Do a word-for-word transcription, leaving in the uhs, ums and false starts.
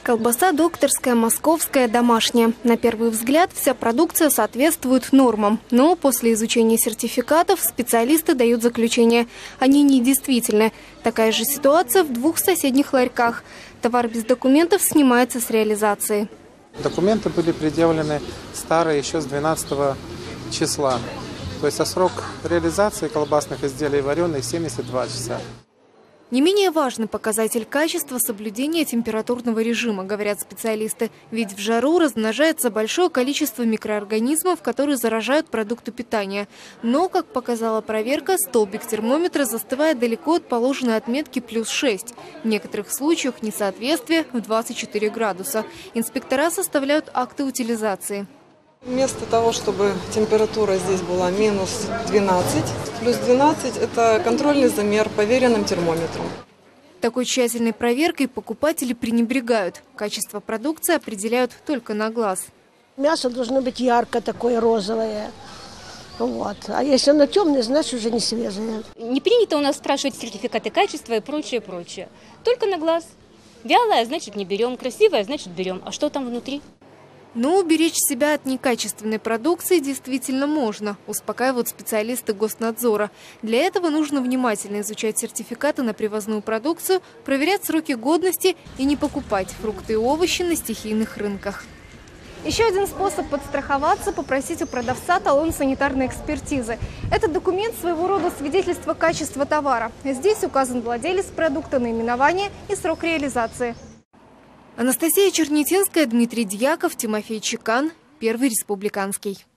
Колбаса докторская, московская, домашняя. На первый взгляд вся продукция соответствует нормам. Но после изучения сертификатов специалисты дают заключение. Они недействительны. Такая же ситуация в двух соседних ларьках. Товар без документов снимается с реализации. Документы были предъявлены старые еще с двенадцатого числа. То есть а срок реализации колбасных изделий вареных семьдесят два часа. Не менее важный показатель качества – соблюдение температурного режима, говорят специалисты. Ведь в жару размножается большое количество микроорганизмов, которые заражают продукты питания. Но, как показала проверка, столбик термометра застывает далеко от положенной отметки плюс шесть. В некоторых случаях несоответствие в двадцать четыре градуса. Инспектора составляют акты утилизации. Вместо того, чтобы температура здесь была минус двенадцать, плюс двенадцать – это контрольный замер по веренным термометрам. Такой тщательной проверкой покупатели пренебрегают. Качество продукции определяют только на глаз. Мясо должно быть ярко такое, розовое. Вот. А если оно темное, значит уже не свежее. Не принято у нас спрашивать сертификаты качества и прочее, прочее. Только на глаз. Вялое, значит не берем, красивое, значит берем. А что там внутри? Но уберечь себя от некачественной продукции действительно можно, успокаивают специалисты Госнадзора. Для этого нужно внимательно изучать сертификаты на привозную продукцию, проверять сроки годности и не покупать фрукты и овощи на стихийных рынках. Еще один способ подстраховаться – попросить у продавца талон санитарной экспертизы. Этот документ – своего рода свидетельство качества товара. Здесь указан владелец продукта, наименование и срок реализации. Анастасия Чернетинская, Дмитрий Дьяков, Тимофей Чекан, Первый республиканский.